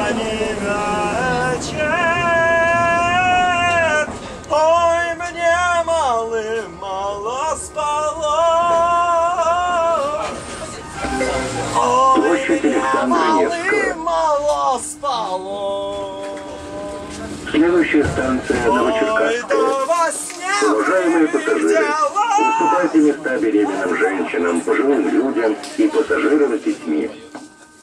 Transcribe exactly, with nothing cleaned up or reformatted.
ранний вечер. Ой, мне малым мало спалось. Ой, мне малым мало спалось. Следующая станция Новочеркасская. Уважаемые пассажиры, уступайте места беременным женщинам, пожилым людям и пассажирам с детьми.